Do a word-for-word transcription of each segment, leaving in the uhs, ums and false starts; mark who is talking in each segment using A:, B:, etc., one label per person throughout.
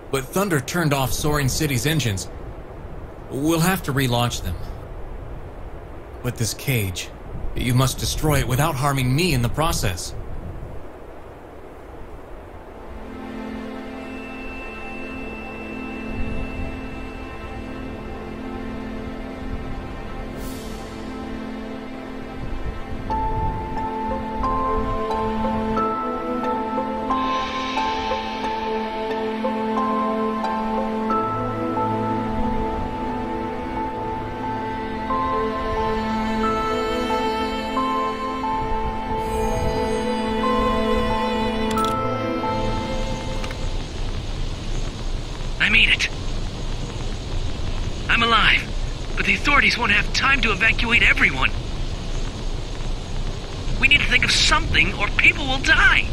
A: but Thunder turned off Soaring City's engines. We'll have to relaunch them. But this cage, you must destroy it without harming me in the process.
B: I made it. I'm alive, but the authorities won't have time to evacuate everyone. We need to think of something or people will die.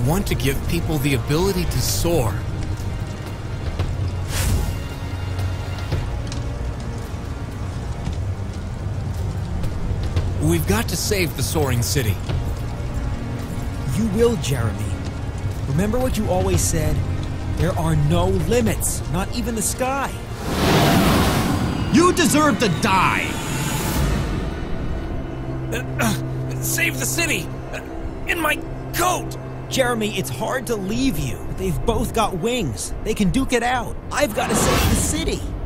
A: want to give people the ability to soar. We've got to save the soaring city.
C: You will, Jeremy. Remember what you always said? There are no limits, not even the sky.
D: You deserve to die!
A: Uh, uh, save the city! Uh, in my coat!
C: Jeremy, it's hard to leave you. They've both got wings. They can duke it out. I've got to save the city.